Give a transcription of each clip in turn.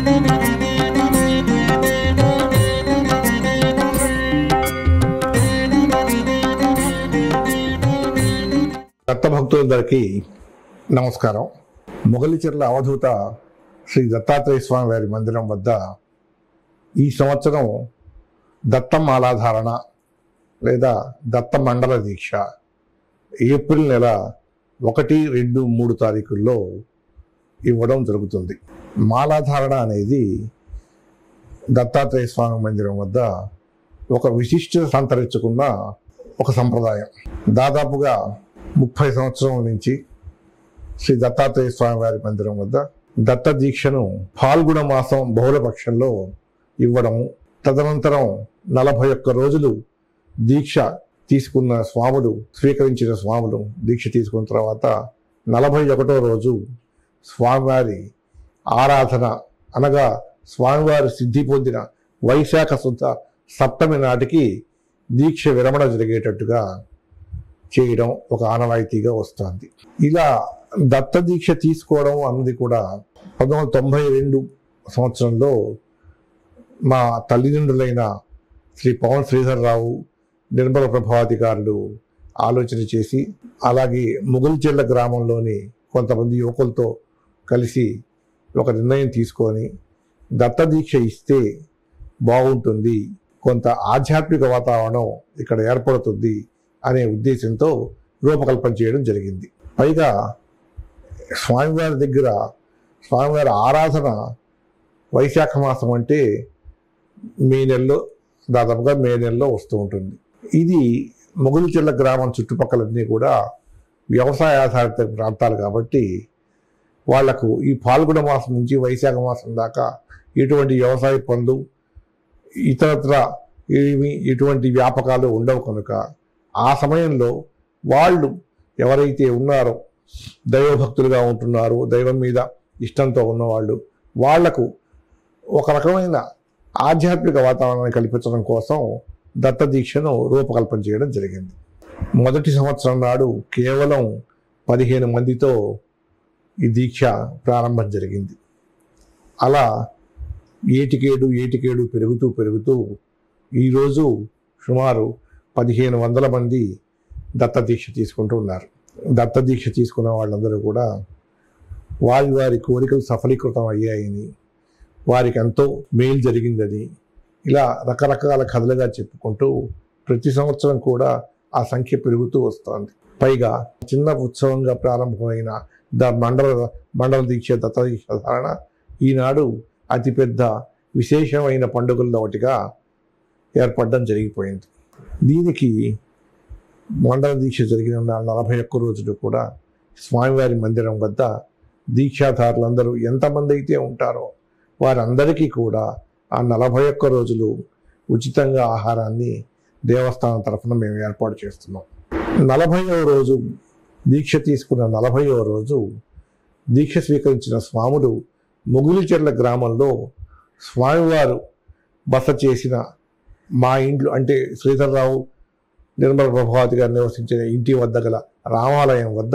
దత్తభక్తులందరికీ నమస్కారం. మొగలిచెర్ల అవధూత శ్రీ దత్తాత్రేయ స్వామి వారి మందిరం వద్ద ఈ సంవత్సరం దత్తమాలాధారణ లేదా దత్త మండల దీక్ష ఏప్రిల్ నెల 1, 2, 3 తారీఖుల్లో ఇవ్వడం జరుగుతుంది. మాలాధారణ అనేది దత్తాత్రేయ స్వామి మందిరం వద్ద ఒక విశిష్టత సంతరించుకున్న ఒక సంప్రదాయం. దాదాపుగా 30 సంవత్సరాల నుంచి శ్రీ దత్తాత్రేయ స్వామి వారి మందిరం వద్ద దత్త దీక్షను ఫాల్గుణ మాసం బహుళపక్షంలో ఇవ్వడము, తదనంతరం 41 రోజులు దీక్ష తీసుకున్న స్వాములు, స్వీకరించిన స్వాములు దీక్ష తీసుకున్న తర్వాత 41వ రోజు స్వామివారి ఆరాధన అనగా స్వామివారి సిద్ధి పొందిన వైశాఖ శుద్ధ సప్తమి నాటికి దీక్ష విరమణ జరిగేటట్టుగా చేయడం ఒక ఆనవాయితీగా వస్తుంది. ఇలా దత్త దీక్ష తీసుకోవడం అన్నది కూడా 1992 సంవత్సరంలో మా తల్లిదండ్రులైన శ్రీ పవన్ శ్రీధర్రావు, నిర్మల ప్రభావతికారులు ఆలోచన చేసి, అలాగే మొగలిచెర్ల గ్రామంలోని కొంతమంది యువకులతో కలిసి ఒక నిర్ణయం తీసుకొని దత్త దీక్ష ఇస్తే బాగుంటుంది, కొంత ఆధ్యాత్మిక వాతావరణం ఇక్కడ ఏర్పడుతుంది అనే ఉద్దేశంతో రూపకల్పన చేయడం జరిగింది. పైగా స్వామివారి దగ్గర స్వామివారి ఆరాధన వైశాఖ మాసం అంటే దాదాపుగా మే నెలలో వస్తూ ఉంటుంది. ఇది మొగలిచెర్ల గ్రామం చుట్టుపక్కలన్నీ కూడా వ్యవసాయ ఆధారిత ప్రాంతాలు కాబట్టి వాళ్లకు ఈ ఫాల్గుణ మాసం నుంచి వైశాఖ మాసం దాకా ఎటువంటి వ్యవసాయ పనులు, ఇతరత్ర ఎటువంటి వ్యాపకాలు ఉండవు కనుక ఆ సమయంలో వాళ్ళు ఎవరైతే ఉన్నారో, దైవభక్తులుగా ఉంటున్నారో, దైవం మీద ఇష్టంతో ఉన్నవాళ్ళు, వాళ్లకు ఒక రకమైన ఆధ్యాత్మిక వాతావరణాన్ని కల్పించడం కోసం దత్త దీక్షను రూపకల్పన చేయడం జరిగింది. మొదటి సంవత్సరం నాడు కేవలం 15 మందితో ఈ దీక్ష ప్రారంభం జరిగింది. అలా ఏటికేడు పెరుగుతూ ఈరోజు సుమారు 1500 మంది దత్త దీక్ష తీసుకుంటూ ఉన్నారు. దత్త దీక్ష తీసుకున్న వాళ్ళందరూ కూడా వారి కోరికలు సఫలీకృతం అయ్యాయని, వారికి ఎంతో మేలు జరిగిందని ఇలా రకరకాల కథలుగా చెప్పుకుంటూ ప్రతి సంవత్సరం కూడా ఆ సంఖ్య పెరుగుతూ వస్తుంది. పైగా చిన్న ఉత్సవంగా ప్రారంభమైన మండల దీక్ష, దత్త దీక్ష ధారణ ఈనాడు అతిపెద్ద విశేషమైన పండుగల్లో ఒకటిగా ఏర్పడడం జరిగిపోయింది. దీనికి మండల దీక్ష జరిగిన 41 రోజులు కూడా స్వామివారి మందిరం వద్ద దీక్షాధారులందరూ ఎంతమంది అయితే ఉంటారో వారందరికీ కూడా ఆ 41 రోజులు ఉచితంగా ఆహారాన్ని దేవస్థానం తరఫున మేము ఏర్పాటు చేస్తున్నాం. 40వ రోజు దీక్ష తీసుకున్న 40వ రోజు దీక్ష స్వీకరించిన స్వాములు మొగలిచెర్ల గ్రామంలో స్వామివారు బస చేసిన మా ఇంట్లో అంటే శ్రీధర్రావు, నిర్మల ప్రభావతి గారు నివసించిన ఇంటి వద్ద గల రామాలయం వద్ద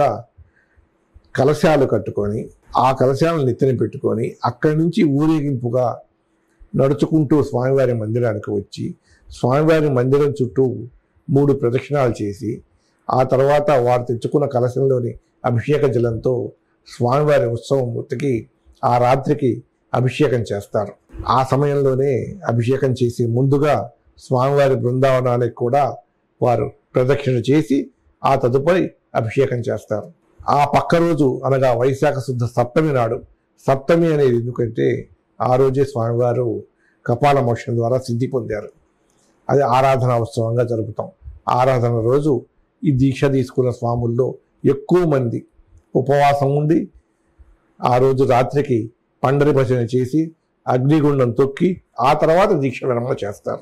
కలశాలు కట్టుకొని ఆ కలశాలను నెత్తిన పెట్టుకొని అక్కడి నుంచి ఊరేగింపుగా నడుచుకుంటూ స్వామివారి మందిరానికి వచ్చి స్వామివారి మందిరం చుట్టూ 3 ప్రదక్షిణాలు చేసి ఆ తర్వాత వారు తెచ్చుకున్న కలశంలోని అభిషేక జలంతో స్వామివారి ఉత్సవం మూర్తికి ఆ రాత్రికి అభిషేకం చేస్తారు. ఆ సమయంలోనే అభిషేకం చేసి ముందుగా స్వామివారి బృందావనానికి కూడా వారు ప్రదక్షిణ చేసి ఆ తదుపరి అభిషేకం చేస్తారు. ఆ పక్క రోజు అనగా వైశాఖ శుద్ధ సప్తమి నాడు, సప్తమి అనేది ఎందుకంటే ఆ రోజే స్వామివారు కపాల మోక్షం ద్వారా సిద్ధి పొందారు. అది ఆరాధన ఉత్సవంగా జరుపుతాం. ఆరాధన రోజు ఈ దీక్ష తీసుకున్న స్వాముల్లో ఎక్కువ మంది ఉపవాసం ఉండి ఆ రోజు రాత్రికి పండరి భజన చేసి అగ్నిగుండం తొక్కి ఆ తర్వాత దీక్ష విరమణ చేస్తారు.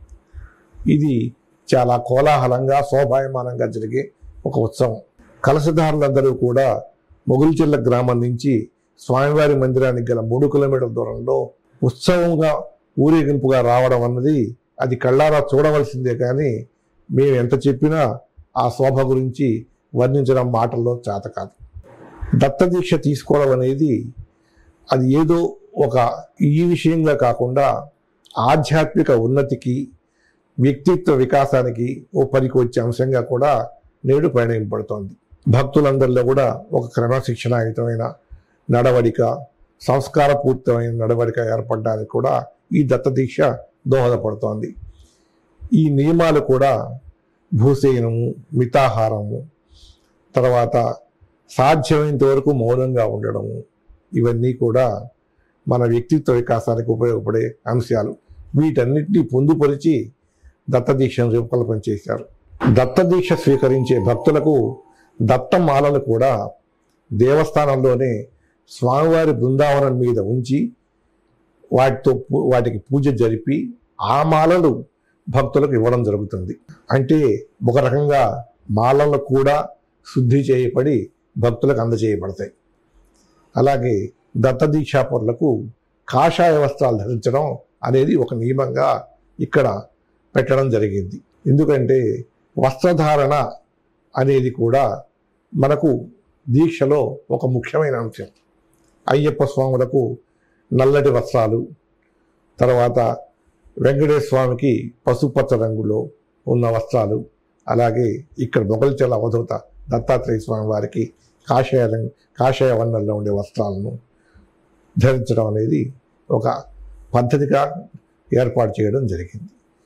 ఇది చాలా కోలాహలంగా శోభాయమానంగా జరిగే ఒక ఉత్సవం. కలశధారులందరూ కూడా మొగలిచెర్ల గ్రామం నుంచి స్వామివారి మందిరానికి గల 3 కిలోమీటర్ల దూరంలో ఉత్సవంగా ఊరేగింపుగా రావడం అన్నది అది కళ్ళారా చూడవలసిందే. కానీ మేము ఎంత చెప్పినా ఆ శోభ గురించి వర్ణించడం మాటల్లో చేత కాదు. దత్త దీక్ష తీసుకోవడం అనేది అది ఏదో ఈ విషయంగా కాకుండా ఆధ్యాత్మిక ఉన్నతికి, వ్యక్తిత్వ వికాసానికి పనికి వచ్చే అంశంగా కూడా నేడు పరిగణింపబడుతోంది. భక్తులందరిలో కూడా ఒక క్రమశిక్షణాయుతమైన నడవడిక, సంస్కారపూరితమైన నడవడిక ఏర్పడడానికి కూడా ఈ దత్తదీక్ష దోహదపడుతోంది. ఈ నియమాలు కూడా భూసేనము, మితాహారము, తర్వాత సాధ్యమైనంత వరకు మౌనంగా ఉండడము, ఇవన్నీ కూడా మన వ్యక్తిత్వ వికాసానికి ఉపయోగపడే అంశాలు. వీటన్నిటినీ పొందుపరిచి దత్తదీక్షను రూపకల్పన చేశారు. దత్తదీక్ష స్వీకరించే భక్తులకు దత్తమాలను కూడా దేవస్థానంలోనే స్వామివారి బృందావనం మీద ఉంచి వాటికి పూజ జరిపి ఆ మాలలు భక్తులకు ఇవ్వడం జరుగుతుంది. అంటే ఒక రకంగా మాలలు కూడా శుద్ధి చేయబడి భక్తులకు అందజేయబడతాయి. అలాగే దత్తదీక్షాపరులకు కాషాయ వస్త్రాలు ధరించడం అనేది ఒక నియమంగా ఇక్కడ పెట్టడం జరిగింది. ఎందుకంటే వస్త్రధారణ అనేది కూడా మనకు దీక్షలో ఒక ముఖ్యమైన అంశం. అయ్యప్ప స్వాములకు నల్లటి వస్త్రాలు, తర్వాత వెంకటేశ్వర స్వామికి పసుపచ్చ రంగులో ఉన్న వస్త్రాలు, అలాగే ఇక్కడ మొగల్చెల అవధూత దత్తాత్రేయ స్వామి వారికి కాషాయ వర్ణంలో ఉండే వస్త్రాలను ధరించడం అనేది ఒక పద్ధతిగా ఏర్పాటు చేయడం జరిగింది.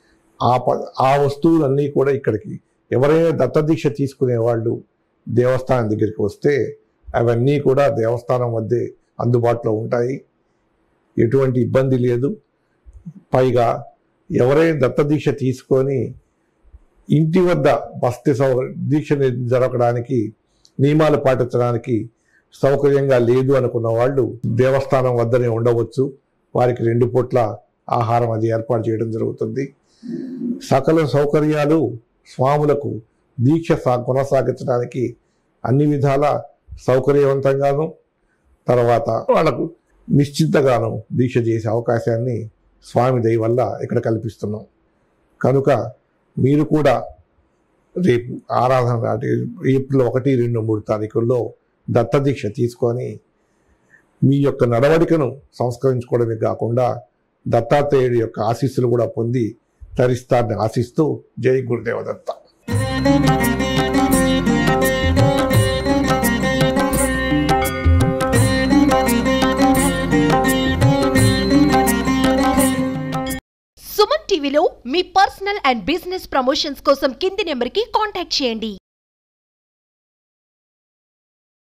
ఆ వస్తువులన్నీ కూడా ఇక్కడికి ఎవరైనా దత్తదీక్ష తీసుకునే వాళ్ళు దేవస్థానం దగ్గరికి వస్తే అవన్నీ కూడా దేవస్థానం వద్దే అందుబాటులో ఉంటాయి. ఎటువంటి ఇబ్బంది లేదు. పైగా ఎవరైనా దత్తదీక్ష తీసుకొని ఇంటి వద్ద దీక్ష జరగడానికి, నియమాలు పాటించడానికి సౌకర్యంగా లేదు అనుకున్న వాళ్ళు దేవస్థానం వద్దనే ఉండవచ్చు. వారికి 2 పూట్ల ఆహారం అది ఏర్పాటు చేయడం జరుగుతుంది. సకల సౌకర్యాలు స్వాములకు దీక్ష కొనసాగించడానికి అన్ని విధాల సౌకర్యవంతంగాను, తర్వాత వాళ్ళకు నిశ్చింతగాను దీక్ష చేసే అవకాశాన్ని స్వామి దయ వల్ల ఇక్కడ కల్పిస్తున్నాం. కనుక మీరు కూడా రేపు ఆరాధన నాటి ఏప్రిల్ 1, 2, 3 తారీఖుల్లో దత్తదీక్ష తీసుకొని మీ యొక్క నడవడికను సంస్కరించుకోవడమే కాకుండా దత్తాత్రేయుడి యొక్క ఆశీస్సులు కూడా పొంది తరిస్తారని ఆశిస్తూ జై గురుదేవ దత్త. సుమన్ టీవీలో మీ పర్సనల్ అండ్ బిజినెస్ ప్రమోషన్స్ కోసం కింది నెంబర్కి కాంటాక్ట్ చేయండి.